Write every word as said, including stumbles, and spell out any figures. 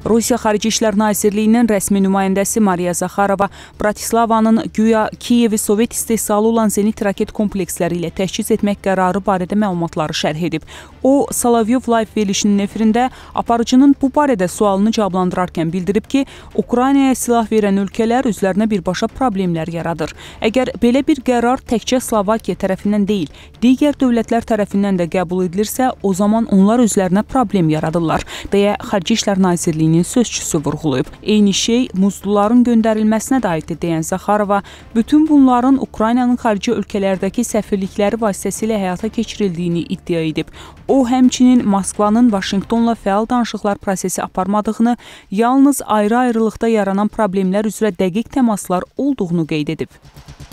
Rusiya Xarici İşlər Nazirliyinin rəsmi nümayəndəsi Mariya Zaxarova Bratislavanın güya Kiyevi Sovet istehsalı olan zenit raket kompleksləri ilə təchiz etmək qərarı barədə məlumatları şərh edib. O, Solovyov Live verilişinin efirində aparıcının bu barədə sualını cavablandırarkən bildirib ki, Ukraynaya silah verən ölkələr özlərinə birbaşa problemlər yaradır. Əgər belə bir qərar təkcə Slovakiya tərəfindən deyil, digər dövlətlər tərəfindən də qəbul edilirsə, o zaman onlar özlərinə problem yaradırlar, deyə Xarici İşlər Nazirliyinin sözçüsü vurğulayıb. Eyni şey muzluların göndərilməsinə də aiddir deyən Zaxarova, bütün bunların Ukraynanın xarici ölkələrdəki səfirlikləri vasitəsilə həyata keçirildiyini iddia edib. O, həmçinin Moskvanın Vaşinqtonla fəal danışıqlar prosesi aparmadığını, yalnız ayrı-ayrılıqda yaranan problemlər üzrə dəqiq təmaslar olduğunu qeyd edib.